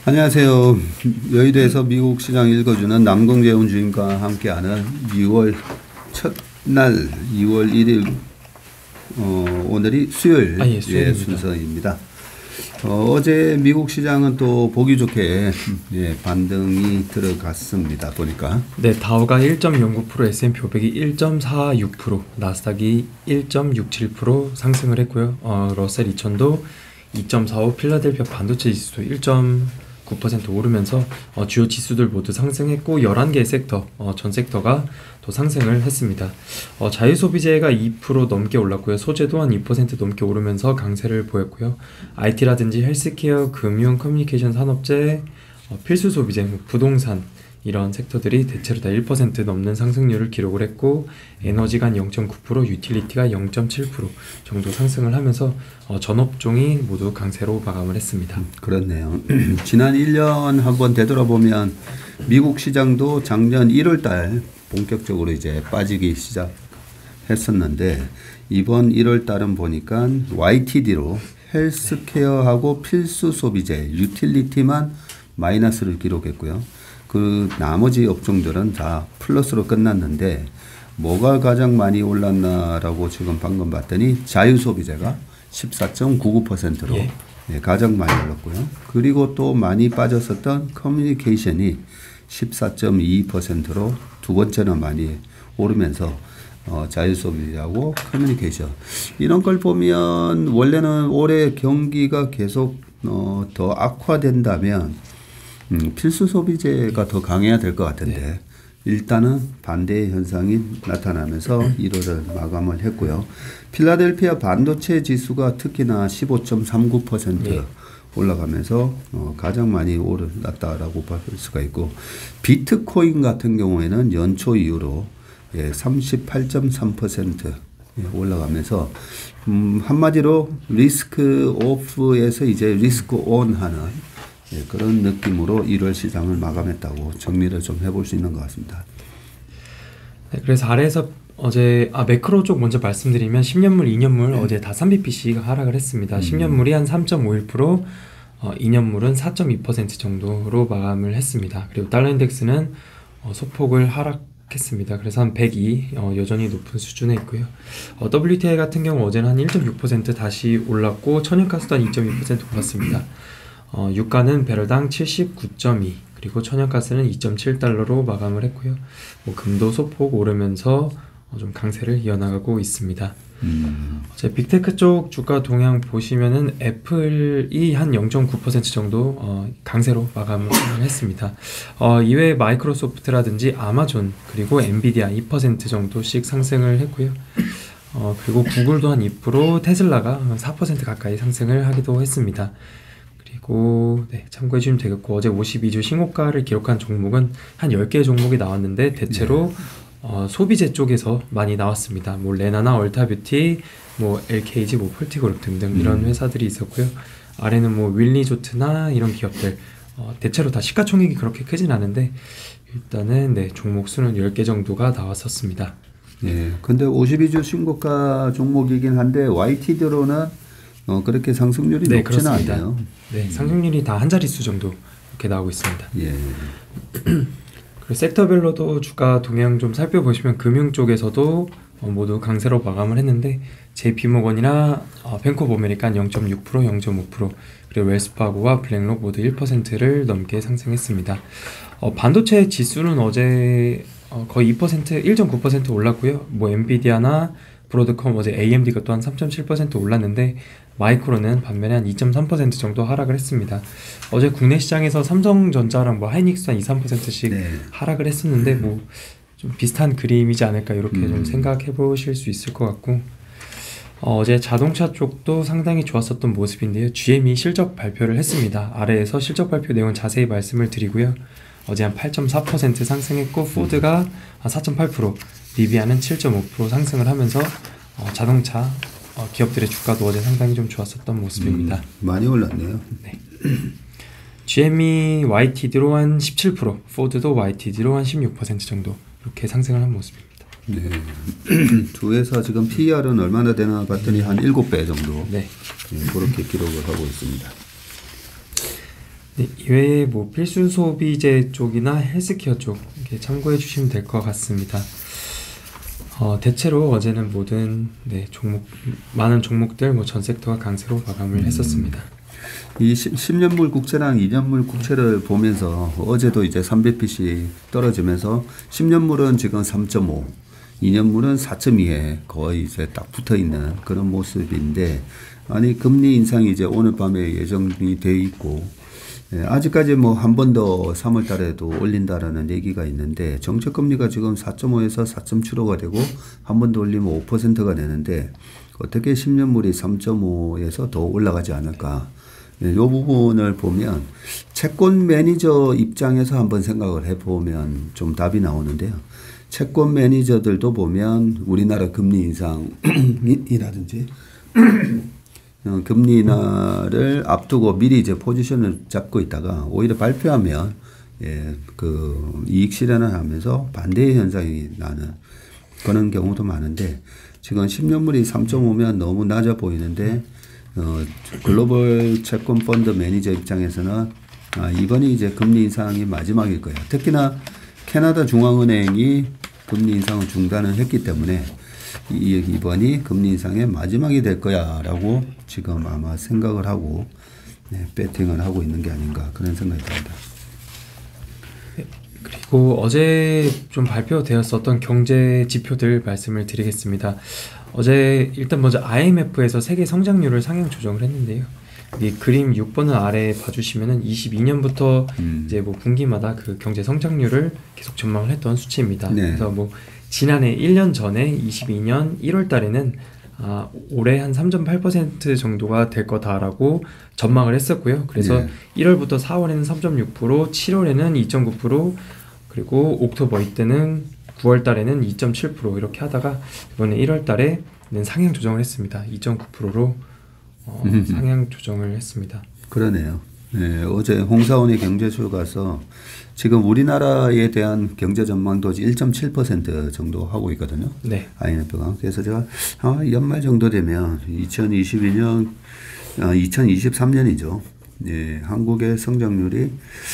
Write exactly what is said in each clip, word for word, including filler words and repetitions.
안녕하세요. 여의도에서 미국 시장 읽어주는 남궁재훈 주임과 함께하는 유월 첫날 이월 일일 어, 오늘이 수요일 아, 예, 예, 순서입니다. 어, 어제 미국 시장은 또 보기 좋게 예, 반등이 들어갔습니다. 보니까 네, 다우가 일 점 영구 퍼센트, 에스 앤 피 오백이 일 점 사육 퍼센트, 나스닥이 일 점 육칠 퍼센트 상승을 했고요. 어, 러셀 이천도 이 점 사오, 필라델피아 반도체 지수도 일 점 구 퍼센트 오르면서 어, 주요 지수들 모두 상승했고 열한 개 섹터, 어, 전 섹터가 또 상승을 했습니다. 어, 자유소비재가 이 퍼센트 넘게 올랐고요. 소재 또한 이 퍼센트 넘게 오르면서 강세를 보였고요. 아이티라든지 헬스케어, 금융, 커뮤니케이션 산업재, 어, 필수소비재, 뭐 부동산 이런 섹터들이 대체로 다 일 퍼센트 넘는 상승률을 기록을 했고 에너지가 영 점 구 퍼센트, 유틸리티가 영 점 칠 퍼센트 정도 상승을 하면서 어, 전업종이 모두 강세로 마감을 했습니다. 음, 그렇네요. 지난 일 년 한번 되돌아보면 미국 시장도 작년 일월 달 본격적으로 이제 빠지기 시작했었는데 이번 일월 달은 보니까 와이티디로 헬스케어하고 필수 소비재, 유틸리티만 마이너스를 기록했고요. 그 나머지 업종들은 다 플러스로 끝났는데 뭐가 가장 많이 올랐나라고 지금 방금 봤더니 자유소비재가 십사 점 구구 퍼센트로 예. 예, 가장 많이 올랐고요. 그리고 또 많이 빠졌었던 커뮤니케이션이 십사 점 이 퍼센트로 두 번째나 많이 오르면서 어, 자유소비재하고 커뮤니케이션 이런 걸 보면 원래는 올해 경기가 계속 어, 더 악화된다면 음, 필수 소비재가 더 강해야 될 것 같은데 네. 일단은 반대의 현상이 나타나면서 일월을 마감을 했고요. 필라델피아 반도체 지수가 특히나 십오 점 삼구 퍼센트 네. 올라가면서 어, 가장 많이 올랐다라고 볼 수가 있고 비트코인 같은 경우에는 연초 이후로 예, 삼십팔 점 삼 퍼센트 예, 올라가면서 음, 한마디로 리스크 오프에서 이제 리스크 온 하는 예, 그런 느낌으로 일월 시장을 마감했다고 정리를 좀 해볼 수 있는 것 같습니다. 네, 그래서 아래에서 어제 아 매크로 쪽 먼저 말씀드리면 십 년물, 이 년물 네. 어제 다 삼 비피씨가 하락을 했습니다. 음. 십 년물이 한 삼 점 오일 퍼센트, 어, 이 년물은 사 점 이 퍼센트 정도로 마감을 했습니다. 그리고 달러 인덱스는 어, 소폭을 하락했습니다. 그래서 한 백이 어, 여전히 높은 수준에 있고요. 어, 더블유티아이 같은 경우 어제는 한 일 점 육 퍼센트 다시 올랐고 천연가스도 한 이 점 이 퍼센트 올랐습니다. 어, 유가는 배럴당 칠십구 점 이 그리고 천연가스는 이 점 칠 달러로 마감을 했고요. 뭐 금도 소폭 오르면서 어, 좀 강세를 이어나가고 있습니다. 음. 제 빅테크 쪽 주가 동향 보시면은 애플이 한 영 점 구 퍼센트 정도 어, 강세로 마감을 했습니다. 어, 이외에 마이크로소프트라든지 아마존 그리고 엔비디아 이 퍼센트 정도씩 상승을 했고요. 어, 그리고 구글도 한 이 퍼센트, 테슬라가 사 퍼센트 가까이 상승을 하기도 했습니다. 그리고 네, 참고해 주시면 되겠고 어제 오십이 주 신고가를 기록한 종목은 한 열 개 종목이 나왔는데 대체로 네. 어, 소비재 쪽에서 많이 나왔습니다. 뭐 레나나 얼타뷰티, 뭐 엘케이지, 뭐 폴티그룹 등등 이런 음. 회사들이 있었고요. 아래는 뭐 윌리조트나 이런 기업들 어, 대체로 다 시가총액이 그렇게 크진 않은데 일단은 네, 종목 수는 열 개 정도가 나왔었습니다. 네, 근데 오십이 주 신고가 종목이긴 한데 와이티디로는 어, 그렇게 상승률이 네, 높지는 않아요. 네, 상승률이 다 한 자릿수 정도 이렇게 나오고 있습니다. 예. 그리고 섹터별로도 주가 동향 좀 살펴보시면 금융 쪽에서도 어, 모두 강세로 마감을 했는데 제이피모건이나 어, 뱅크 오브 아메리칸 영 점 육 퍼센트, 영 점 오 퍼센트 그리고 웰스파고와 블랙록 모두 일 퍼센트를 넘게 상승했습니다. 어, 반도체 지수는 어제 어, 거의 이 퍼센트, 일 점 구 퍼센트 올랐고요. 뭐 엔비디아나 브로드컴 어제 에이엠디가 또한 삼 점 칠 퍼센트 올랐는데 마이크로는 반면에 한 이 점 삼 퍼센트 정도 하락을 했습니다. 어제 국내 시장에서 삼성전자랑 뭐 하이닉스 한 이, 삼 퍼센트씩 네. 하락을 했었는데 뭐 좀 비슷한 그림이지 않을까 이렇게 음. 좀 생각해 보실 수 있을 것 같고 어, 어제 자동차 쪽도 상당히 좋았었던 모습인데요. 지엠이 실적 발표를 했습니다. 아래에서 실적 발표 내용 자세히 말씀을 드리고요. 어제 한 팔 점 사 퍼센트 상승했고 포드가 한 사 점 팔 퍼센트, 리비아는 칠 점 오 퍼센트 상승을 하면서 어, 자동차 어, 기업들의 주가도 어제 상당히 좀 좋았었던 모습입니다. 음, 많이 올랐네요. 네. 지엠이 와이티디로 한 십칠 퍼센트, 포드도 와이티디로 한 십육 퍼센트 정도 이렇게 상승을 한 모습입니다. 네. 두 회사 지금 피이알은 얼마나 되나 봤더니 한 일곱 배 정도 네. 네, 그렇게 기록을 하고 있습니다. 네, 이외에 뭐 필수 소비재 쪽이나 헬스케어 쪽 이렇게 참고해 주시면 될 것 같습니다. 어, 대체로 어제는 모든 네, 종목 많은 종목들 뭐 전 섹터가 강세로 마감을 음. 했었습니다. 이 십 년물 국채랑 이 년물 국채를 보면서 어제도 이제 삼백 비피씩 떨어지면서 십 년물은 지금 삼 점 오, 이 년물은 사 점 이에 거의 이제 딱 붙어 있는 그런 모습인데, 아니 금리 인상이 이제 오늘 밤에 예정이 돼 있고, 예, 아직까지 뭐 한 번 더 삼월 달에도 올린다라는 얘기가 있는데, 정책 금리가 지금 사 점 오에서 사 점 칠오가 되고 한 번 더 올리면 오 퍼센트가 되는데 어떻게 십 년물이 삼 점 오에서 더 올라가지 않을까? 이 부분을 보면 채권 매니저 입장에서 한번 생각을 해보면 좀 답이 나오는데요. 채권 매니저들도 보면 우리나라 금리 인상이라든지 금리 인하를 앞두고 미리 이제 포지션을 잡고 있다가 오히려 발표하면 예, 그 이익 실현을 하면서 반대의 현상이 나는 그런 경우도 많은데, 지금 십 년물이 삼 점 오면 너무 낮아 보이는데 어, 글로벌 채권 펀드 매니저 입장에서는 아, 이번이 이제 금리 인상이 마지막일 거야. 특히나 캐나다 중앙은행이 금리 인상을 중단을 했기 때문에 이, 이번이 금리 인상의 마지막이 될 거야라고 지금 아마 생각을 하고 네, 배팅을 하고 있는 게 아닌가 그런 생각이 듭니다. 그리고 어제 좀 발표되었었던 경제 지표들 말씀을 드리겠습니다. 어제 일단 먼저 아이엠에프에서 세계 성장률을 상향 조정을 했는데요. 이 그림 육 번을 아래 봐주시면은 이십이 년부터 음. 이제 뭐 분기마다 그 경제 성장률을 계속 전망을 했던 수치입니다. 네. 그래서 뭐 지난해 일 년 전에 이십이 년 일월 달에는 아, 올해 한 삼 점 팔 퍼센트 정도가 될 거다라고 전망을 했었고요. 그래서 네. 일월부터 사월에는 삼 점 육 퍼센트, 칠월에는 이 점 구 퍼센트, 그리고 옥토버 이때는 구월 달에는 이 점 칠 퍼센트 이렇게 하다가 이번에 일월 달에는 상향 조정을 했습니다. 이 점 구 퍼센트로 어, 상향 조정을 했습니다. 그러네요. 네, 어제 홍사원이 경제쇼 가서 지금 우리나라에 대한 경제 전망도 일 점 칠 퍼센트 정도 하고 있거든요. 네. 아이엠에프가. 그래서 제가 아, 연말 정도 되면 이천이십이 년, 아, 이천이십삼 년이죠. 네, 한국의 성장률이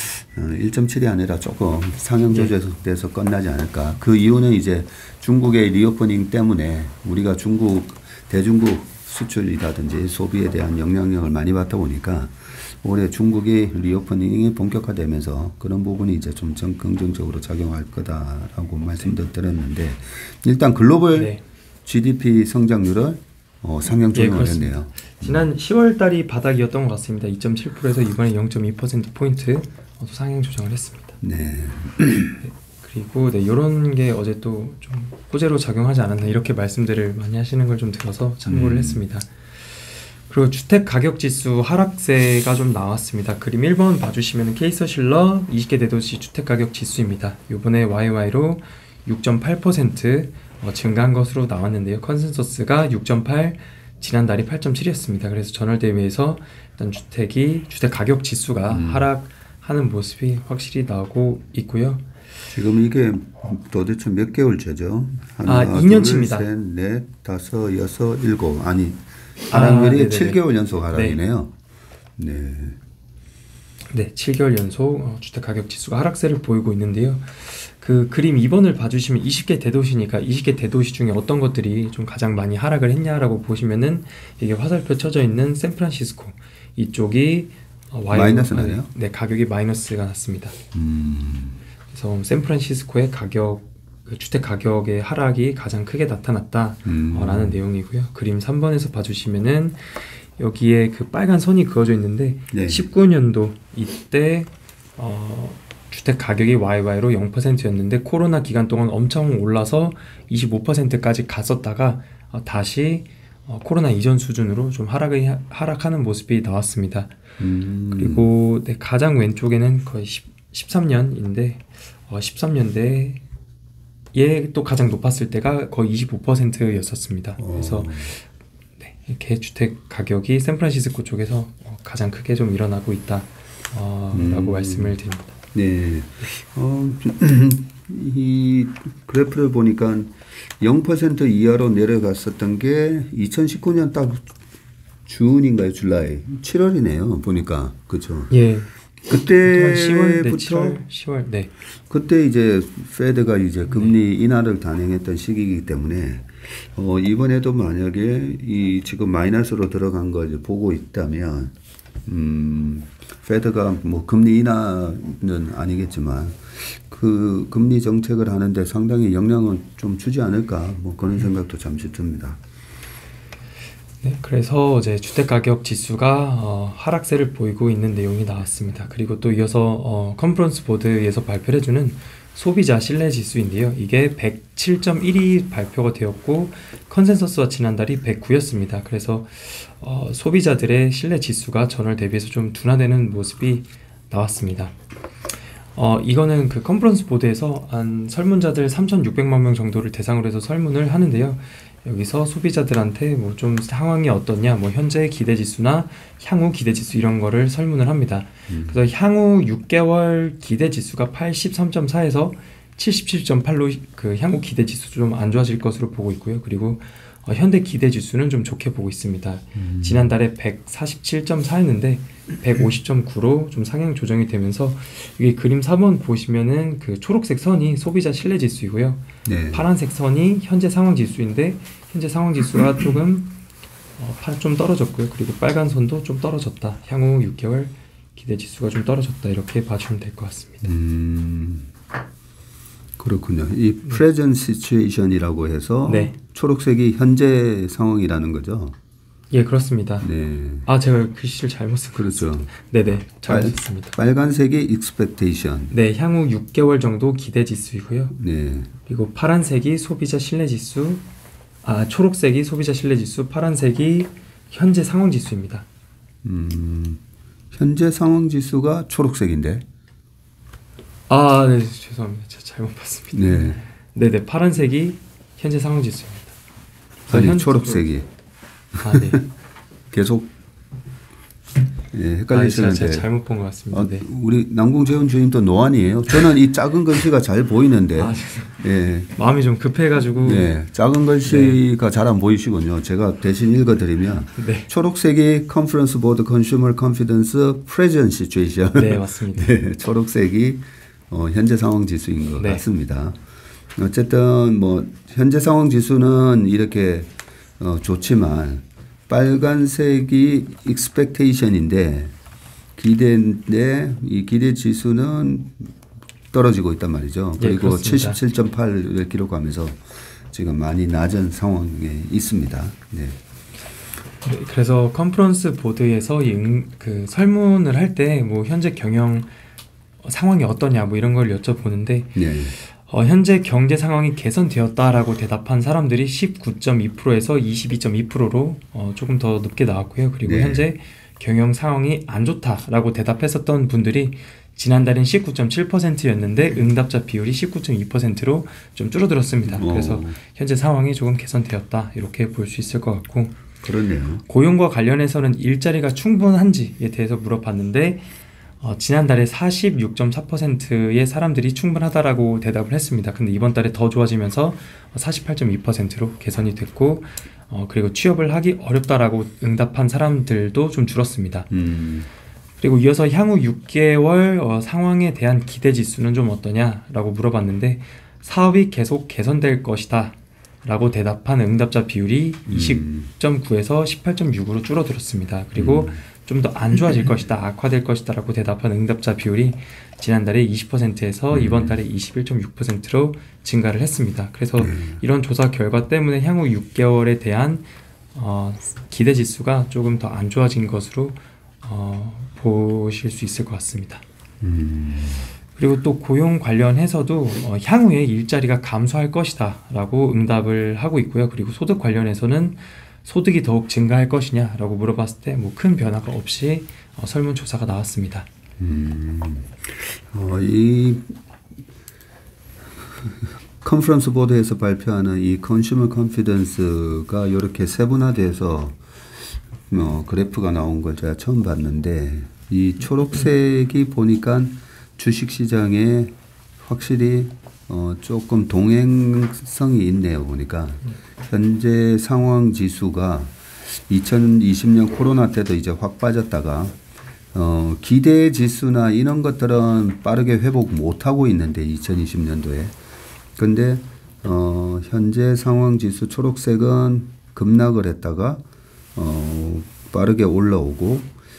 일 점 칠이 아니라 조금 상향 조정돼서 네. 끝나지 않을까. 그 이유는 이제 중국의 리오프닝 때문에 우리가 중국, 대중국 수출이라든지 소비에 대한 영향력을 많이 받다 보니까 올해 중국의 리오프닝이 본격화되면서 그런 부분이 이제 좀 긍정적으로 작용할 거다라고 말씀도 드렸는데, 일단 글로벌 네. 지디피 성장률을 어, 상향 조정을 예, 했네요. 지난 시월 달이 바닥이었던 것 같습니다. 이 점 칠 퍼센트에서 이번에 영 점 이 퍼센트 포인트 어, 상향 조정을 했습니다. 네. 네. 그리고 네, 이런 게 어제 또 좀 호재로 작용하지 않았나 이렇게 말씀들을 많이 하시는 걸 좀 들어서 참고를 음. 했습니다. 그리고 주택 가격 지수 하락세가 좀 나왔습니다. 그림 일 번 봐주시면 케이서실러 이십 개 대도시 주택 가격 지수입니다. 이번에 와이와이로 육 점 팔 퍼센트 어, 증가한 것으로 나왔는데요. 컨센서스가 육 점 팔, 지난달이 팔 점 칠이었습니다. 그래서 전월 대비해서 일단 주택이 주택 가격 지수가 음. 하락하는 모습이 확실히 나오고 있고요. 지금 이게 도대체 몇 개월째죠? 하나, 아, 이 년치입니다. 둘, 셋, 넷, 다섯, 여섯, 일곱. 아니, 하락률이 아, 칠 개월 연속 하락이네요. 네. 네. 네, 칠 개월 연속 어, 주택 가격 지수가 하락세를 보이고 있는데요. 그 그림 이 번을 봐주시면 이십 개 대도시니까 이십 개 대도시 중에 어떤 것들이 좀 가장 많이 하락을 했냐라고 보시면은 이게 화살표 쳐져 있는 샌프란시스코 이쪽이 어, 와이, 마이너스 나네요. 네, 가격이 마이너스가 났습니다. 음. 그래서 샌프란시스코의 가격 그 주택 가격의 하락이 가장 크게 나타났다라는 음. 내용이고요. 그림 삼 번에서 봐주시면은 여기에 그 빨간 선이 그어져 있는데 네. 십구 년도 이때 어, 주택 가격이 와이와이로 영 퍼센트였는데 코로나 기간 동안 엄청 올라서 이십오 퍼센트까지 갔었다가 어, 다시 어, 코로나 이전 수준으로 좀 하락을 하락하는 모습이 나왔습니다. 음. 그리고 네, 가장 왼쪽에는 거의 십, 십삼 년인데 어, 십삼 년대에 또 가장 높았을 때가 거의 이십오 퍼센트였었습니다. 오. 그래서 네, 이렇게 주택 가격이 샌프란시스코 쪽에서 어, 가장 크게 좀 일어나고 있다라고 어, 음. 말씀을 드립니다. 네, 어, 이 그래프를 보니까 영 퍼센트 이하로 내려갔었던 게 이천십구 년 딱 준인가요? 줄라이 칠월이네요. 보니까 그렇죠. 예. 시월, 네, 그때부터 칠월, 시월, 네. 그때 이제 페드가 이제 금리 인하를 단행했던 시기이기 때문에 어, 이번에도 만약에 이 지금 마이너스로 들어간 걸 이제 보고 있다면 음, 페드가 뭐 금리 인하는 아니겠지만 그 금리 정책을 하는데 상당히 영향을 좀 주지 않을까 뭐 그런 생각도 잠시 듭니다. 네, 그래서 이제 주택가격 지수가 어, 하락세를 보이고 있는 내용이 나왔습니다. 그리고 또 이어서 어, 컨퍼런스 보드에서 발표를 해주는 소비자 신뢰 지수인데요. 이게 백칠 점 일이 발표가 되었고 컨센서스와 지난달이 백구였습니다. 그래서 어, 소비자들의 신뢰 지수가 전월 대비해서 좀 둔화되는 모습이 나왔습니다. 어, 이거는 그 컨퍼런스 보드에서 한 설문자들 삼천육백만 명 정도를 대상으로 해서 설문을 하는데요. 여기서 소비자들한테 뭐 좀 상황이 어떠냐, 뭐 현재 기대 지수나 향후 기대 지수 이런 거를 설문을 합니다. 음. 그래서 향후 육 개월 기대 지수가 팔십삼 점 사에서 칠십칠 점 팔로 그 향후 기대 지수 좀 안 좋아질 것으로 보고 있고요. 그리고 어, 현대 기대 지수는 좀 좋게 보고 있습니다. 음. 지난달에 백사십칠 점 사였는데 백오십 점 구로 좀 상향 조정이 되면서 여기 그림 사 번 보시면은 그 초록색 선이 소비자 신뢰 지수이고요. 네. 파란색 선이 현재 상황 지수인데 현재 상황 지수가 조금 어, 좀 떨어졌고요. 그리고 빨간 선도 좀 떨어졌다. 향후 육 개월 기대 지수가 좀 떨어졌다. 이렇게 봐주면 될 것 같습니다. 음. 그렇군요. 이 present situation이라고 해서 네. 초록색이 현재 상황이라는 거죠. 예, 그렇습니다. 네. 아, 제가 글씨를 잘못 쓴 그렇죠. 네네, 잘못했습니다. 빨간색이 expectation. 네, 향후 육 개월 정도 기대 지수이고요. 네. 그리고 파란색이 소비자 신뢰 지수, 아, 초록색이 소비자 신뢰 지수, 파란색이 현재 상황 지수입니다. 음, 현재 상황 지수가 초록색인데. 아, 네, 죄송합니다. 제가 잘못 봤습니다. 네. 네네, 파란색이 현재 상황 지수입니다. 아니, 현재 초록색이. 아, 네. 계속 예, 헷갈리시는데. 아, 제가 잘못 본 것 같습니다. 아, 네. 우리 남궁재훈 주임도 노안이에요. 저는 이 작은 글씨가 잘 보이는데. 아, 예. 마음이 좀 급해가지고. 네, 작은 글씨가 네. 잘 안 보이시군요. 제가 대신 읽어드리면 네. 초록색이 Conference Board Consumer Confidence Present Situation. 네, 맞습니다. 네, 초록색이 어, 현재 상황 지수인 것 네. 같습니다. 어쨌든 뭐 현재 상황 지수는 이렇게 어, 좋지만 빨간색이 expectation인데 기대인데 이 기대 지수는 떨어지고 있단 말이죠. 그리고 네, 칠십칠 점 팔을 기록하면서 지금 많이 낮은 상황에 있습니다. 네. 그래서 컨퍼런스 보드에서 이 응, 그 설문을 할 때 뭐 현재 경영 상황이 어떠냐 뭐 이런 걸 여쭤보는데 네. 어, 현재 경제 상황이 개선되었다라고 대답한 사람들이 십구 점 이 퍼센트에서 이십이 점 이 퍼센트로 어, 조금 더 높게 나왔고요. 그리고 네. 현재 경영 상황이 안 좋다라고 대답했었던 분들이 지난달엔 십구 점 칠 퍼센트였는데 응답자 비율이 십구 점 이 퍼센트로 좀 줄어들었습니다. 오. 그래서 현재 상황이 조금 개선되었다 이렇게 볼 수 있을 것 같고 그렇네요. 고용과 관련해서는 일자리가 충분한지에 대해서 물어봤는데 어, 지난달에 사십육 점 사 퍼센트의 사람들이 충분하다라고 대답을 했습니다. 근데 이번 달에 더 좋아지면서 사십팔 점 이 퍼센트로 개선이 됐고 어, 그리고 취업을 하기 어렵다라고 응답한 사람들도 좀 줄었습니다. 음. 그리고 이어서 향후 육 개월 어, 상황에 대한 기대 지수는 좀 어떠냐라고 물어봤는데 사업이 계속 개선될 것이다 라고 대답한 응답자 비율이 음. 이십 점 구에서 십팔 점 육으로 줄어들었습니다. 그리고 음. 좀 더 안 좋아질 것이다, 악화될 것이다 라고 대답한 응답자 비율이 지난달에 이십 퍼센트에서 음. 이번 달에 이십일 점 육 퍼센트로 증가를 했습니다. 그래서 음. 이런 조사 결과 때문에 향후 육 개월에 대한 어, 기대 지수가 조금 더 안 좋아진 것으로 어, 보실 수 있을 것 같습니다. 음. 그리고 또 고용 관련해서도 어, 향후에 일자리가 감소할 것이다 라고 응답을 하고 있고요. 그리고 소득 관련해서는 소득이 더욱 증가할 것이냐 라고 물어봤을 때 뭐 큰 변화가 없이 어, 설문조사가 나왔습니다. 음, 어, 이 컨퍼런스 보드에서 발표하는 이 컨슈머 컨피던스가 이렇게 세분화돼서 어, 그래프가 나온 걸 제가 처음 봤는데 이 초록색이 보니까 주식시장에 확실히 어, 조금 동행성이 있네요. 보니까 현재 상황 지수가 이천이십 년 코로나 때도 이제 확 빠졌다가 어, 기대 지수나 이런 것들은 빠르게 회복 못하고 있는데 이천이십 년도에. 근데 어, 현재 상황 지수 초록색은 급락을 했다가 어, 빠르게 올라오고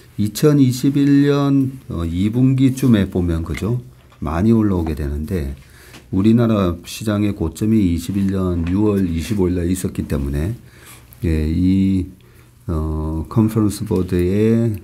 이천이십일 년 어, 이 분기쯤에 보면 그죠? 많이 올라오게 되는데 우리나라 시장의 고점이 이십일 년 유월 이십오일 날 있었기 때문에 예, 이 어, 컨퍼런스 보드의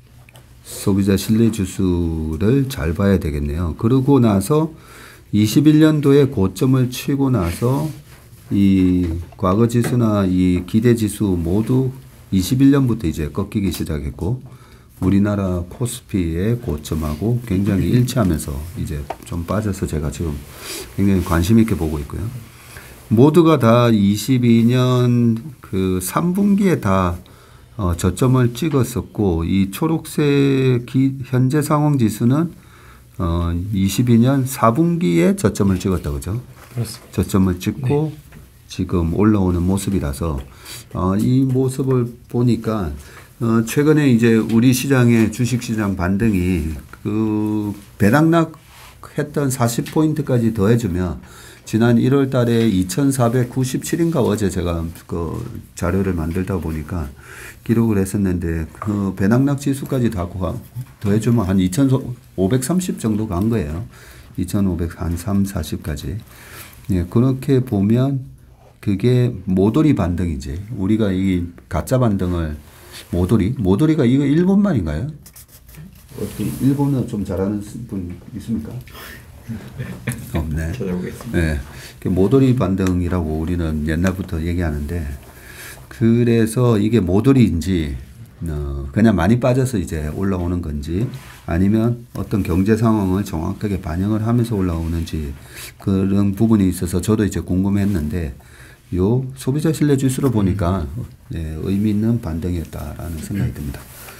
소비자 신뢰 지수를 잘 봐야 되겠네요. 그러고 나서 이십일 년도에 고점을 치고 나서 이 과거 지수나 이 기대 지수 모두 이십일 년부터 이제 꺾이기 시작했고 우리나라 코스피의 고점하고 굉장히 일치하면서 이제 좀 빠져서 제가 지금 굉장히 관심 있게 보고 있고요. 모두가 다 이십이 년 그 삼 분기에 다 어, 저점을 찍었었고 이 초록색 기, 현재 상황 지수는 어, 이십이 년 사 분기에 저점을 찍었다 그죠? 그렇습니다. 저점을 찍고 네. 지금 올라오는 모습이라서 어, 이 모습을 보니까 어, 최근에 이제 우리 시장의 주식시장 반등이 그 배당락했던 사십 포인트까지 더해주면 지난 일월 달에 이천사백구십칠인가 어제 제가 그 자료를 만들다 보니까 기록을 했었는데 그 배당락 지수까지 다 더해주면 한 이천오백삼십 정도 간 거예요. 이천오백 한 삼, 사십까지. 예, 그렇게 보면 그게 모돌이 반등이지. 우리가 이 가짜 반등을 모돌이? 모돌이가 이거 일본말인가요? 어떻게 일본어 좀 잘하는 분 있습니까? 없네. 찾아보겠습니다. 네. 모돌이 반등이라고 우리는 옛날부터 얘기하는데 그래서 이게 모돌이인지 어, 그냥 많이 빠져서 이제 올라오는 건지 아니면 어떤 경제 상황을 정확하게 반영을 하면서 올라오는지 그런 부분이 있어서 저도 이제 궁금했는데 요 소비자 신뢰 지수로 보니까 예, 의미 있는 반등이었다라는 생각이 듭니다.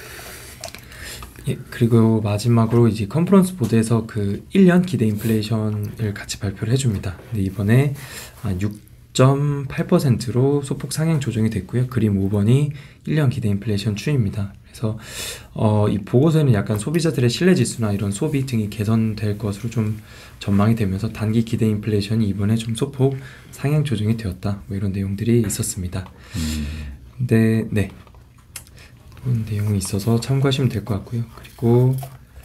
예, 그리고 마지막으로 이제 컨퍼런스 보드에서 그 일 년 기대 인플레이션을 같이 발표를 해줍니다. 근데 이번에 육 점 팔 퍼센트로 소폭 상향 조정이 됐고요. 그림 오 번이 일 년 기대 인플레이션 추이입니다. 그래서 어, 이 보고서에는 약간 소비자들의 신뢰 지수나 이런 소비 등이 개선될 것으로 좀 전망이 되면서 단기 기대 인플레이션이 이번에 좀 소폭 상향 조정이 되었다. 뭐 이런 내용들이 있었습니다. 음. 근데 네. 그런 내용이 있어서 참고하시면 될 것 같고요. 그리고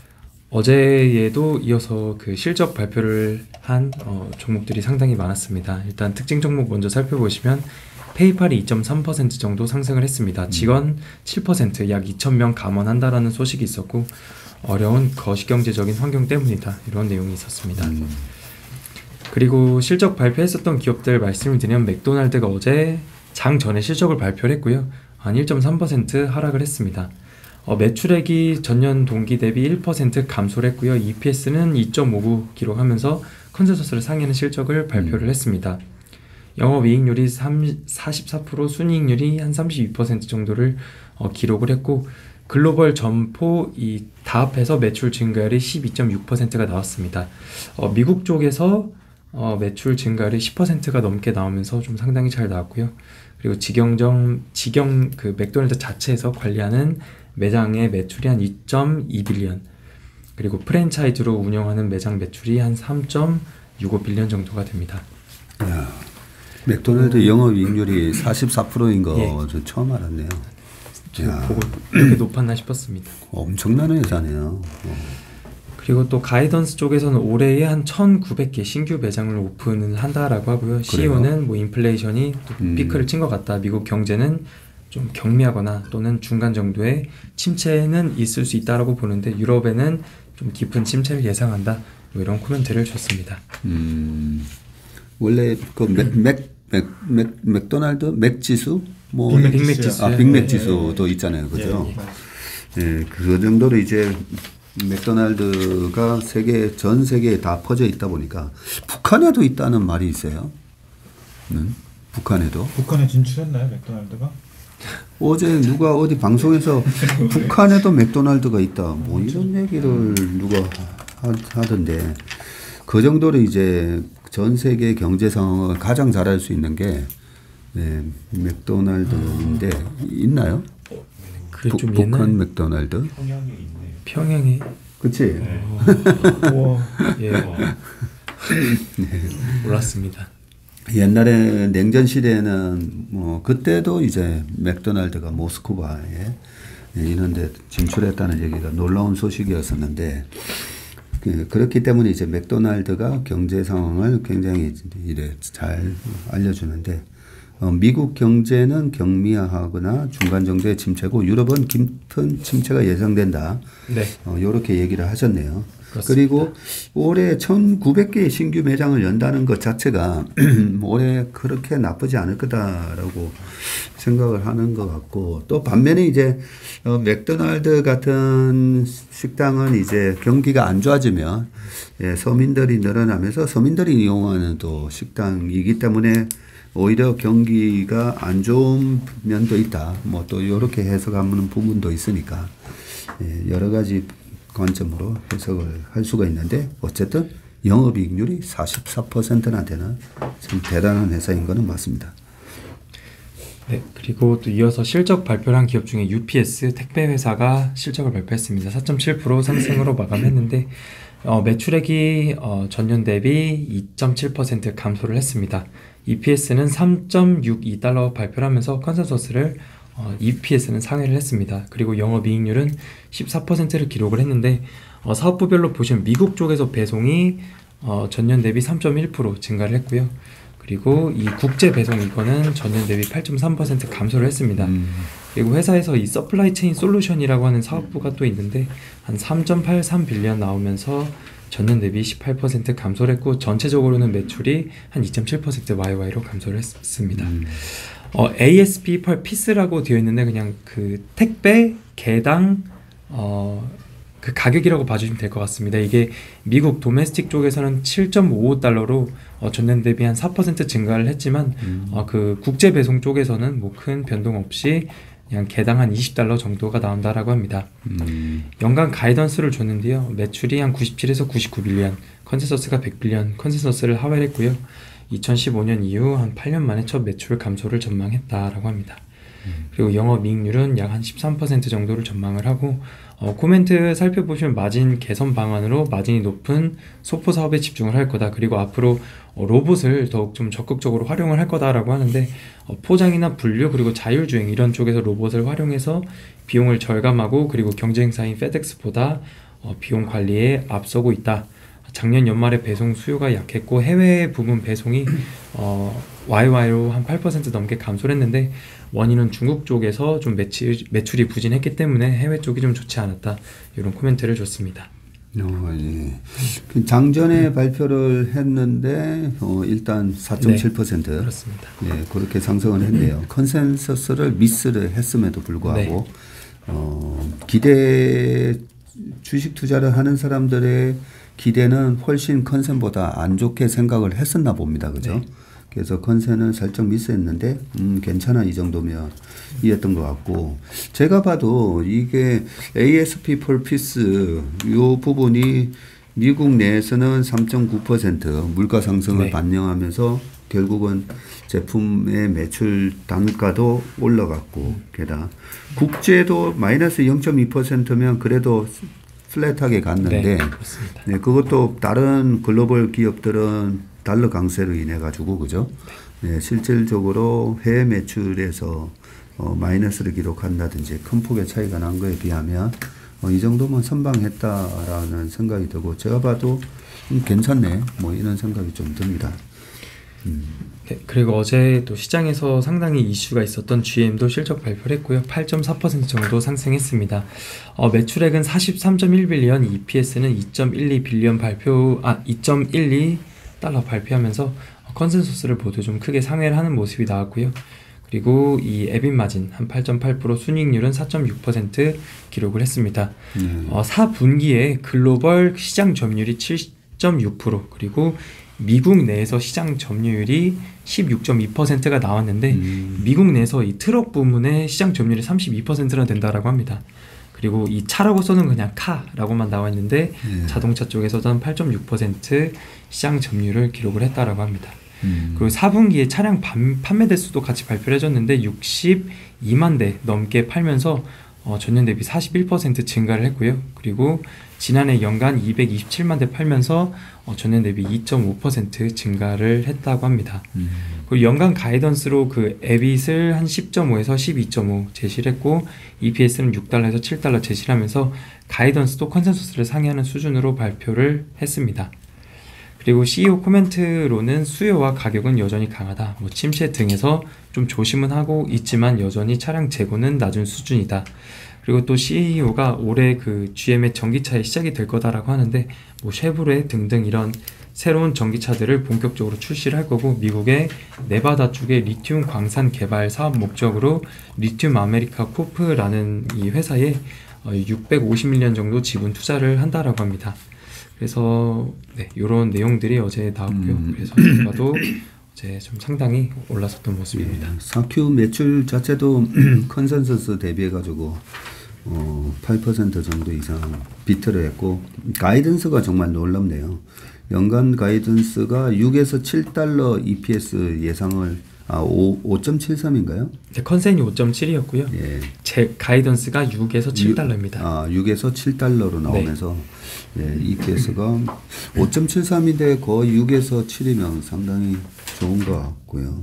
어제에도 이어서 그 실적 발표를 한 어, 종목들이 상당히 많았습니다. 일단 특징 종목 먼저 살펴보시면 페이팔이 이 점 삼 퍼센트 정도 상승을 했습니다. 직원 칠 퍼센트 약 이천 명 감원한다라는 소식이 있었고 어려운 거시경제적인 환경 때문이다. 이런 내용이 있었습니다. 음. 그리고 실적 발표했었던 기업들 말씀을 드리면 맥도날드가 어제 장 전에 실적을 발표를 했고요. 한 일 점 삼 퍼센트 하락을 했습니다. 어, 매출액이 전년 동기 대비 일 퍼센트 감소를 했고요. 이피에스는 이 점 오구 기록하면서 컨센서스를 상회하는 실적을 발표를 음. 했습니다. 영업이익률이 사십사 퍼센트, 순이익률이 한 삼십이 퍼센트 정도를 어, 기록을 했고 글로벌 점포 이 다 합해서 매출 증가율이 십이 점 육 퍼센트가 나왔습니다. 어, 미국 쪽에서 어, 매출 증가율이 십 퍼센트가 넘게 나오면서 좀 상당히 잘 나왔고요. 그리고 직영점, 직영 그 맥도날드 자체에서 관리하는 매장의 매출이 한 이 점 이 빌리언, 그리고 프랜차이즈로 운영하는 매장 매출이 한 삼 점 육오 빌리언 정도가 됩니다. 야, 맥도날드 음. 영업이익률이 사십사 퍼센트인 거 예. 처음 알았네요. 제가 보고 이렇게 높았나 싶었습니다. 엄청난 회사네요. 어. 그리고 또 가이던스 쪽에서는 올해에 한 천구백 개 신규 매장을 오픈을 한다라고 하고요. 씨이오는 뭐 인플레이션이 또 음. 피크를 친 것 같다. 미국 경제는 좀 경미하거나 또는 중간 정도의 침체는 있을 수 있다라고 보는데 유럽에는 좀 깊은 침체를 예상한다. 뭐 이런 코멘트를 줬습니다. 음, 원래 그 맥, 맥, 맥, 맥, 맥도날드 맥 지수 뭐 빅맥 지수, 아 빅맥 지수도 있잖아요, 그죠? 예, 예. 예, 그 정도로 이제 맥도날드가 세계 전 세계에 다 퍼져 있다 보니까 북한에도 있다는 말이 있어요. 음, 북한에도. 북한에 진출했나요, 맥도날드가? 어제 누가 어디 방송에서 북한에도 맥도날드가 있다 뭐 이런 얘기를 누가 하, 하던데 그 정도로 이제 전 세계 경제 상황을 가장 잘할 수 있는 게 네, 맥도날드인데 있나요? 그 부- 좀 북한 옛날 맥도날드. 평양에 있네요. 평양에 그치? 네. 우와 예 와, 몰랐습니다. 옛날에 냉전 시대에는 뭐 그때도 이제 맥도날드가 모스크바에 이런데 진출했다는 얘기가 놀라운 소식이었었는데 그- 그렇기 때문에 이제 맥도날드가 경제 상황을 굉장히 이래 잘 알려주는데 어, 미국 경제는 경미하거나 중간 정도의 침체고 유럽은 깊은 침체가 예상된다. 네. 어, 이렇게 얘기를 하셨네요. 그렇습니다. 그리고 올해 천구백 개의 신규 매장을 연다는 것 자체가 올해 그렇게 나쁘지 않을 거다라고 생각을 하는 것 같고 또 반면에 이제 어, 맥도날드 같은 식당은 이제 경기가 안 좋아지면 예, 서민들이 늘어나면서 서민들이 이용하는 또 식당이기 때문에 오히려 경기가 안 좋은 면도 있다. 뭐 또 이렇게 해석하는 부분도 있으니까 예, 여러 가지 관점으로 해석을 할 수가 있는데 어쨌든 영업이익률이 사십사 퍼센트나 되는 참 대단한 회사인 거는 맞습니다. 네, 그리고 또 이어서 실적 발표를 한 기업 중에 유피에스 택배 회사가 실적을 발표했습니다. 사 점 칠 퍼센트 상승으로 마감했는데 어, 매출액이 어, 전년 대비 이 점 칠 퍼센트 감소를 했습니다. 이피에스는 삼 점 육이 달러 발표를 하면서 컨센서스를 어, 이피에스는 상회를 했습니다. 그리고 영업이익률은 십사 퍼센트를 기록을 했는데 어, 사업부별로 보시면 미국 쪽에서 배송이 어, 전년 대비 삼 점 일 퍼센트 증가를 했고요. 그리고 이 국제 배송 이거는 전년 대비 팔 점 삼 퍼센트 감소를 했습니다. 음. 그리고 회사에서 이 서플라이 체인 솔루션이라고 하는 사업부가 또 있는데 한 삼 점 팔삼 빌리언 나오면서 전년 대비 십팔 퍼센트 감소를 했고 전체적으로는 매출이 한 이 점 칠 퍼센트 와이와이로 감소를 했습니다. 음. 어, 에이에스피 per piece라고 되어 있는데 그냥 그 택배 개당 어, 그 가격이라고 봐주시면 될 것 같습니다. 이게 미국 도메스틱 쪽에서는 칠 점 오오 달러로 어, 전년 대비 한 사 퍼센트 증가를 했지만 음. 어, 그 국제 배송 쪽에서는 뭐 큰 변동 없이 그냥 개당 한 이십 달러 정도가 나온다라고 합니다. 음. 연간 가이던스를 줬는데요. 매출이 한 구십칠에서 구십구 빌리언, 컨센서스가 백 빌리언, 컨센서스를 하회를 했고요. 이천십오 년 이후 한 팔 년 만에 첫 매출 감소를 전망했다라고 합니다. 그리고 영업이익률은 약 한 십삼 퍼센트 정도를 전망을 하고 어, 코멘트 살펴보시면 마진 개선 방안으로 마진이 높은 소포 사업에 집중을 할 거다. 그리고 앞으로 어, 로봇을 더욱 좀 적극적으로 활용을 할 거다라고 하는데 어, 포장이나 분류 그리고 자율주행 이런 쪽에서 로봇을 활용해서 비용을 절감하고 그리고 경쟁사인 페덱스보다 어, 비용 관리에 앞서고 있다. 작년 연말에 배송 수요가 약했고 해외 부분 배송이 어, 와이와이로 한 팔 퍼센트 넘게 감소를 했는데 원인은 중국 쪽에서 좀 매출, 매출이 부진했기 때문에 해외 쪽이 좀 좋지 않았다. 이런 코멘트를 줬습니다. 어, 예. 그 장전에 발표를 했는데 어, 일단 사 점 칠 퍼센트 네, 그렇습니다. 예, 그렇게 상승을 했네요. 컨센서스를 미스를 했음에도 불구하고 네. 어, 기대 주식 투자를 하는 사람들의 기대는 훨씬 컨센보다 안 좋게 생각을 했었나 봅니다. 그죠? 네. 그래서 컨센은 살짝 미스했는데 음, 괜찮아 이 정도면 이었던 것 같고 제가 봐도 이게 에이에스피 per piece 이 부분이 미국 내에서는 삼 점 구 퍼센트 물가 상승을 네. 반영하면서 결국은 제품의 매출 단가도 올라갔고 게다가 국제도 마이너스 영 점 이 퍼센트면 그래도 플랫하게 갔는데 네, 그렇습니다. 네, 그것도 다른 글로벌 기업들은 달러 강세로 인해 가지고 그죠? 네, 실질적으로 해외 매출에서 어, 마이너스를 기록한다든지 큰 폭의 차이가 난 거에 비하면 어, 이 정도면 선방했다라는 생각이 들고 제가 봐도 음, 괜찮네 뭐 이런 생각이 좀 듭니다. 음. 네, 그리고 어제 또 시장에서 상당히 이슈가 있었던 지엠도 실적 발표를 했고요. 팔 점 사 퍼센트 정도 상승했습니다. 어, 매출액은 사십삼 점 일 빌리언, 이피에스는 이 점 일이 빌리언 발표, 아, 이 점 일이 달러 발표하면서 컨센서스를 모두 좀 크게 상회를 하는 모습이 나왔고요. 그리고 이 에빗 마진 한 팔 점 팔 퍼센트, 순이익률은 사 점 육 퍼센트 기록을 했습니다. 네. 어, 사 분기에 글로벌 시장 점유율이 칠 점 육 퍼센트 그리고 미국 내에서 시장 점유율이 십육 점 이 퍼센트가 나왔는데 음. 미국 내에서 이 트럭 부문의 시장 점유율이 삼십이 퍼센트나 된다라고 합니다. 그리고 이 차라고 써는 그냥 카라고만 나와 있는데 네. 자동차 자동차 쪽에서도 한 팔 점 육 퍼센트 시장 점유율을 기록을 했다라고 합니다. 음. 그리고 사 분기에 차량 반, 판매 대수도 같이 발표를 해줬는데 육십이만 대 넘게 팔면서 어, 전년 대비 사십일 퍼센트 증가를 했고요. 그리고 지난해 연간 이백이십칠만 대 팔면서 어, 전년 대비 이 점 오 퍼센트 증가를 했다고 합니다. 음. 그리고 연간 가이던스로 그 에빗을 한 십 점 오에서 십이 점 오 제시를 했고 이피에스는 육 달러에서 칠 달러 제시를 하면서 가이던스도 컨센서스를 상회하는 수준으로 발표를 했습니다. 그리고 씨이오 코멘트로는 수요와 가격은 여전히 강하다. 뭐 침체 등에서 좀 조심은 하고 있지만 여전히 차량 재고는 낮은 수준이다. 그리고 또 씨이오가 올해 그 지엠의 전기차의 시작이 될 거다라고 하는데 뭐 쉐보레 등등 이런 새로운 전기차들을 본격적으로 출시를 할 거고 미국의 네바다 쪽의 리튬 광산 개발 사업 목적으로 리튬 아메리카 코프라는 이 회사에 육백오십 밀리언 정도 지분 투자를 한다라고 합니다. 그래서 네, 이런 내용들이 어제 나왔고요. 음. 그래서 주가도 어제 좀 상당히 올랐었던 모습입니다. 예, 사큐 매출 자체도 컨센서스 대비해 가지고 어, 팔 퍼센트 정도 이상 비트를 했고 가이던스가 정말 놀랍네요. 연간 가이던스가 육에서 칠 달러 이피에스 예상을 아, 오 점 칠삼인가요? 네, 컨센이 오 점 칠이었고요. 예. 제 가이던스가 육에서 칠 달러입니다. 아, 육에서 칠 달러로 나오면서 네. 예, 이피에스가 오 점 칠삼인데 거의 육에서 칠이면 상당히 좋은 것 같고요.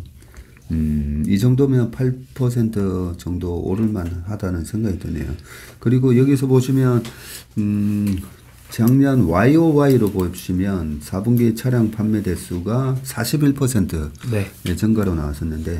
음, 이 정도면 팔 퍼센트 정도 오를만 하다는 생각이 드네요. 그리고 여기서 보시면 음, 작년 와이오와이로 보시면 사 분기 차량 판매 대수가 사십일 퍼센트 네. 증가로 나왔었는데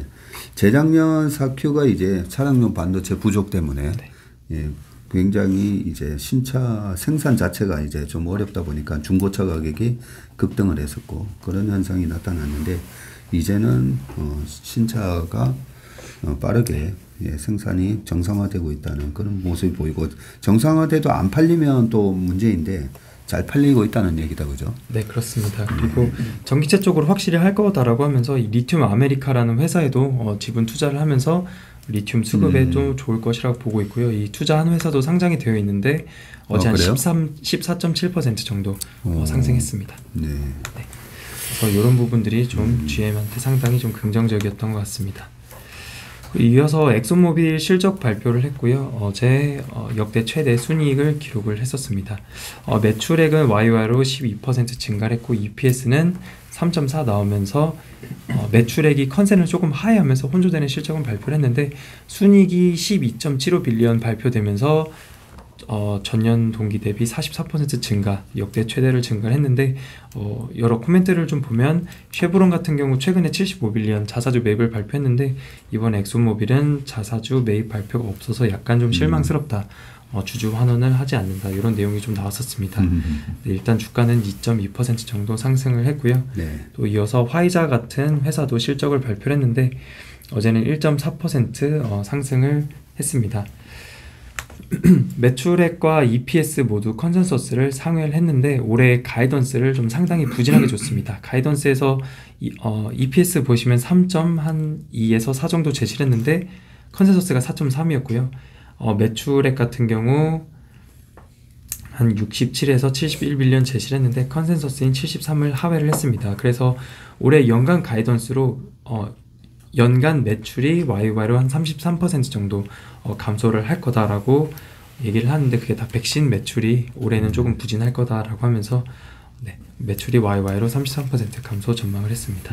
재작년 사큐가 이제 차량용 반도체 부족 때문에 네. 예, 굉장히 이제 신차 생산 자체가 이제 좀 어렵다 보니까 중고차 가격이 급등을 했었고 그런 현상이 나타났는데 이제는 어, 신차가 어, 빠르게 예, 생산이 정상화되고 있다는 그런 모습이 보이고 정상화돼도 안 팔리면 또 문제인데 잘 팔리고 있다는 얘기다 그죠? 네 그렇습니다. 그리고 전기차 쪽으로 확실히 할 거다라고 하면서 이 리튬 아메리카라는 회사에도 어, 지분 투자를 하면서 리튬 수급에도 음. 좋을 것이라고 보고 있고요. 이 투자한 회사도 상장이 되어 있는데 어제 어, 한 십삼, 십사 점 칠 퍼센트 정도 어, 상승했습니다. 네. 네. 그래서 이런 부분들이 좀 음. 지엠한테 상당히 좀 긍정적이었던 것 같습니다. 이어서 엑소모빌 실적 발표를 했고요. 어제 어, 역대 최대 순이익을 기록을 했었습니다. 어, 매출액은 와이오와이로 십이 퍼센트 증가를 했고 이피에스는 삼 점 사 나오면서 어, 매출액이 컨센을 조금 하회하면서 혼조되는 실적은 발표를 했는데 순이익이 십이 점 칠오 빌리언 발표되면서 어, 전년 동기 대비 사십사 퍼센트 증가, 역대 최대를 증가를 했는데 어, 여러 코멘트를 좀 보면 쉐보론 같은 경우 최근에 칠십오 빌리언 자사주 매입을 발표했는데 이번 엑소모빌은 자사주 매입 발표가 없어서 약간 좀 실망스럽다. 어, 주주 환원을 하지 않는다. 이런 내용이 좀 나왔었습니다. 음. 네, 일단 주가는 이 점 이 퍼센트 정도 상승을 했고요. 네. 또 이어서 화이자 같은 회사도 실적을 발표를 했는데 어제는 일 점 사 퍼센트 어, 상승을 했습니다. 매출액과 이피에스 모두 컨센서스를 상회를 했는데 올해 가이던스를 좀 상당히 부진하게 줬습니다. 가이던스에서 이, 어, 이피에스 보시면 삼 점 이에서 사 정도 제시를 했는데 컨센서스가 사 점 삼이었고요. 어, 매출액 같은 경우 한 육십칠에서 칠십일 빌리언 제시를 했는데 컨센서스인 칠십삼을 하회를 했습니다. 그래서 올해 연간 가이던스로 어, 연간 매출이 와이오와이로 한 삼십삼 퍼센트 정도 어, 감소를 할 거다라고 얘기를 하는데 그게 다 백신 매출이 올해는 조금 부진할 거다라고 하면서 네, 매출이 와이오와이로 삼십삼 퍼센트 감소 전망을 했습니다.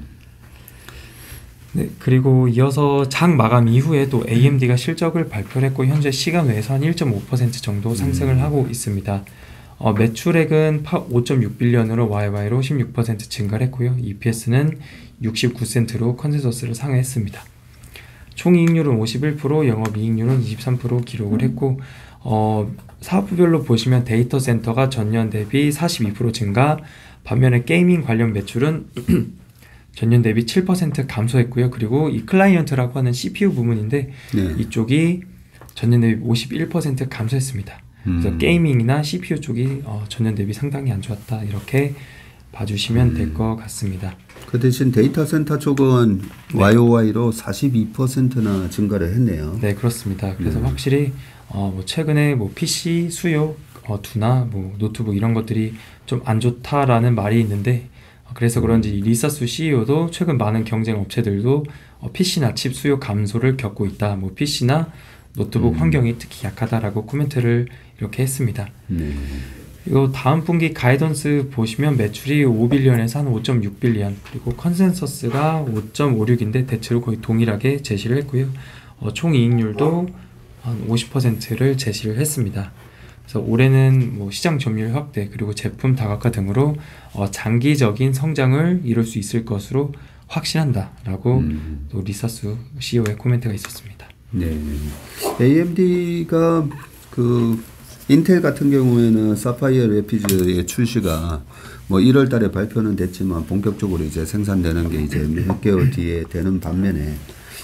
네, 그리고 이어서 장 마감 이후에 또 에이엠디가 실적을 발표를 했고 현재 시간 외에서 한 일 점 오 퍼센트 정도 상승을 하고 있습니다. 어, 매출액은 오 점 육 빌리언으로 와이오와이로 십육 퍼센트 증가를 했고요. 이피에스는 육십구 센트로 컨센서스를 상회했습니다. 총이익률은 오십일 퍼센트, 영업이익률은 이십삼 퍼센트 기록을 했고 어, 사업부별로 보시면 데이터 센터가 전년 대비 사십이 퍼센트 증가, 반면에 게이밍 관련 매출은 전년 대비 칠 퍼센트 감소했고요. 그리고 이 클라이언트라고 하는 씨피유 부문인데 네. 이쪽이 전년 대비 오십일 퍼센트 감소했습니다. 그래서 음. 게이밍이나 씨피유 쪽이 어, 전년 대비 상당히 안 좋았다 이렇게 봐주시면 음. 될 것 같습니다. 그 대신 데이터 센터 쪽은 네. 와이오와이로 사십이 퍼센트나 증가를 했네요. 네 그렇습니다. 그래서 네. 확실히 어, 뭐 최근에 뭐 피씨 수요 어, 두나 뭐 노트북 이런 것들이 좀 안 좋다라는 말이 있는데 어, 그래서 그런지 리사수 씨이오도 최근 많은 경쟁 업체들도 어, 피씨나 칩 수요 감소를 겪고 있다. 뭐 피씨나 노트북 음. 환경이 특히 약하다라고 코멘트를 이렇게 했습니다. 네. 그리고 다음 분기 가이던스 보시면 매출이 오 빌리언에서 한 오 점 육 빌리언, 그리고 컨센서스가 오 점 오육인데 대체로 거의 동일하게 제시를 했고요. 어, 총 이익률도 한 오십 퍼센트를 제시를 했습니다. 그래서 올해는 뭐 시장 점유율 확대 그리고 제품 다각화 등으로 어, 장기적인 성장을 이룰 수 있을 것으로 확신한다라고 음. 또 리사수 씨이오의 코멘트가 있었습니다. 네. 에이엠디가 그 인텔 같은 경우에는 사파이어 레피즈의 출시가 뭐 일월 달에 발표는 됐지만 본격적으로 이제 생산되는 게 이제 몇 개월 뒤에 되는 반면에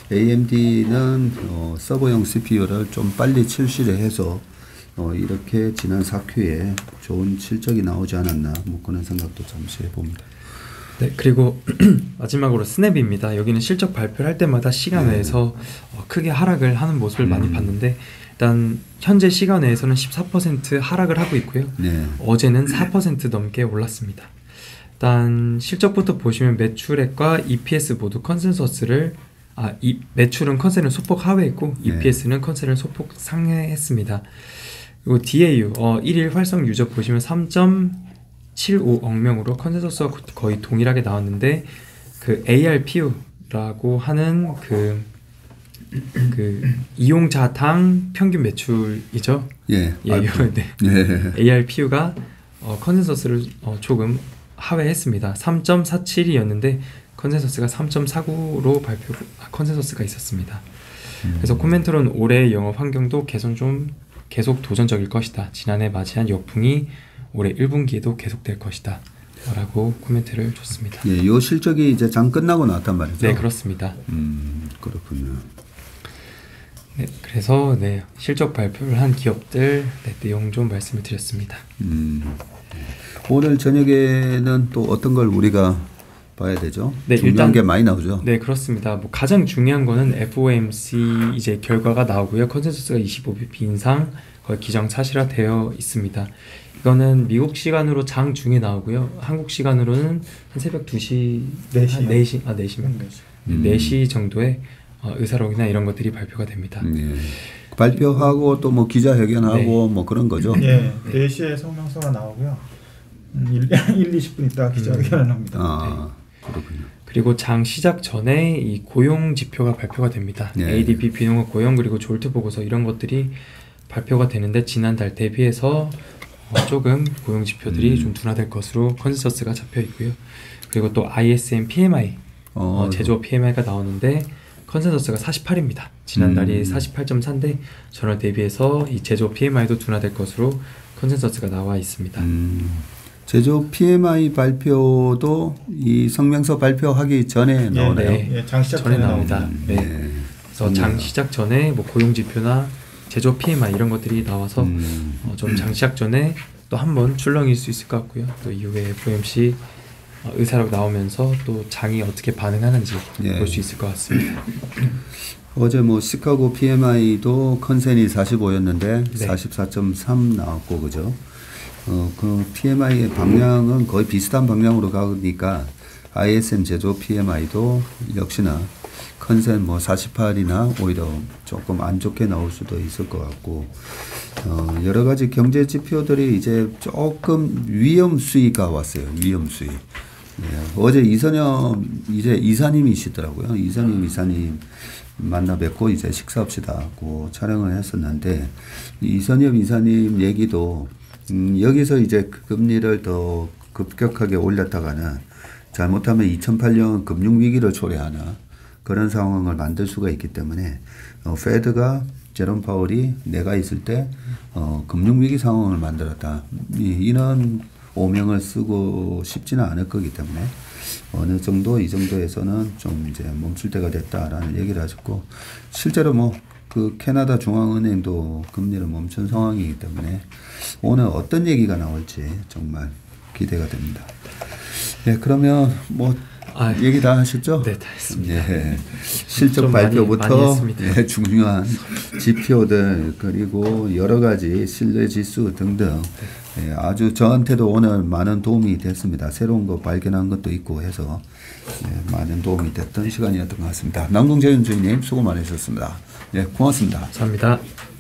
에이엠디는 어, 서버용 씨피유를 좀 빨리 출시를 해서 어, 이렇게 지난 사 큐에 좋은 실적이 나오지 않았나 뭐 그런 생각도 잠시 해봅니다. 네, 그리고 마지막으로 스냅입니다. 여기는 실적 발표를 할 때마다 시간 네. 외에서 어, 크게 하락을 하는 모습을 음. 많이 봤는데 일단 현재 시간 외에서는 십사 퍼센트 하락을 하고 있고요. 네. 어제는 사 퍼센트 넘게 올랐습니다. 일단 실적부터 보시면 매출액과 이피에스 모두 컨센서스를 아, 이 매출은 컨센을 소폭 하회했고 네. 이피에스는 컨센을 소폭 상회했습니다. 그리고 디에이유 어, 일일 활성 유저 보시면 삼 점 칠오억 명으로 컨센서스와 거의 동일하게 나왔는데 그 에이알피유라고 하는 그, 그 이용자당 평균 매출이죠. 예. 예, 아, 요, 네. 예. 에이알피유가 어, 컨센서스를 어, 조금 하회했습니다. 삼 점 사칠이었는데 컨센서스가 삼 점 사구로 발표 아, 컨센서스가 있었습니다. 음. 그래서 코멘트로는 올해 영업 환경도 개선 좀 계속 도전적일 것이다. 지난해 맞이한 역풍이 올해 일 분기에도 계속될 것이다. 라고 코멘트를 줬습니다. 예, 요 실적이 이제 장 끝나고 나왔단 말이죠. 네, 그렇습니다. 음, 그렇군요. 네, 그래서 네, 실적 발표를 한 기업들 네, 내용 좀 말씀을 드렸습니다. 음, 오늘 저녁에는 또 어떤 걸 우리가 봐야 되죠? 네, 중요한 일단- 게 많이 나오죠. 네, 그렇습니다. 뭐 가장 중요한 거는 에프오엠씨 이제 결과가 나오고요. 컨센서스가 이십오 비피 인상 거의 기정사실화되어 있습니다. 이거는 미국 시간으로 장 중에 나오고요. 한국 시간으로는 한 새벽 두 시, 네 시요. 한 네 시, 아, 네 시면 네 시. 음. 네 시 정도에 어, 의사록이나 이런 것들이 발표가 됩니다. 예. 발표하고 또 뭐 기자회견하고 뭐 그런 거죠. 예, 네 시에 성명서가 나오고요. 음, 일, 이십 분 있다가 기자회견을 합니다. 아, 그렇군요. 그리고 장 시작 전에 이 고용 지표가 발표가 됩니다. 네. 에이디피 비농업 고용 그리고 졸트 보고서 이런 것들이 발표가 되는데 지난달 대비해서 어, 조금 고용 지표들이 음. 좀 둔화될 것으로 컨센서스가 잡혀 있고요. 그리고 또 아이에스엠 피엠아이 어, 어, 제조업 피엠아이가 나오는데 컨센서스가 사십팔입니다. 지난달이 음. 사십팔 점 사인데 전월 대비해서 이 제조업 피엠아이도 둔화될 것으로 컨센서스가 나와 있습니다. 음, 제조 피엠아이 발표도 이 성명서 발표하기 전에 나오나요? 네. 예, 장 시작 전에 전에 나옵니다. 나옵니다. 네. 네. 그래서 장 시작 전에 뭐 고용 지표나 제조업 피엠아이 이런 것들이 나와서 음. 어, 좀 장 시작 전에 또 한 번 출렁일 수 있을 것 같고요. 또 이후에 에프오엠씨 어, 의사록 나오면서 또 장이 어떻게 반응하는지 예. 볼 수 있을 것 같습니다. 어제 뭐 시카고 피엠아이도 컨센이 사십오였는데 네. 사십사 점 삼 나왔고 그죠? 어, 그 피엠아이의 방향은 거의 비슷한 방향으로 가니까 아이에스엠 제조 피엠아이도 역시나 컨센 뭐 사십팔이나 오히려 조금 안 좋게 나올 수도 있을 것 같고 어, 여러 가지 경제 지표들이 이제 조금 위험 수위가 왔어요. 위험 수위. 예, 어제 이선영 이제 이사님이시더라고요. 이선영 이사님 만나 뵙고 이제 식사합시다 하고 촬영을 했었는데 이선영 이사님 얘기도 음, 여기서 이제 금리를 더 급격하게 올렸다가는 잘못하면 이천팔 년 금융위기를 초래하는 그런 상황을 만들 수가 있기 때문에 어, 페드가 제롬 파월이 내가 있을 때 어, 금융위기 상황을 만들었다. 이, 이런 오명을 쓰고 싶지는 않을 거기 때문에 어느 정도 이 정도에서는 좀 이제 멈출 때가 됐다라는 얘기를 하셨고 실제로 뭐 그 캐나다 중앙은행도 금리를 멈춘 상황이기 때문에 오늘 어떤 얘기가 나올지 정말 기대가 됩니다. 네, 그러면 뭐 아, 얘기 다 하셨죠? 네, 다 했습니다. 예. 실적 좀 많이- 발표부터 많이 했습니다. 예, 중요한 지표들 그리고 여러 가지 신뢰 지수 등등 예, 아주 저한테도 오늘 많은 도움이 됐습니다. 새로운 거 발견한 것도 있고 해서 예, 많은 도움이 됐던 시간이었던 것 같습니다. 남궁재윤 주인님 수고 많으셨습니다. 예, 고맙습니다. 감사합니다.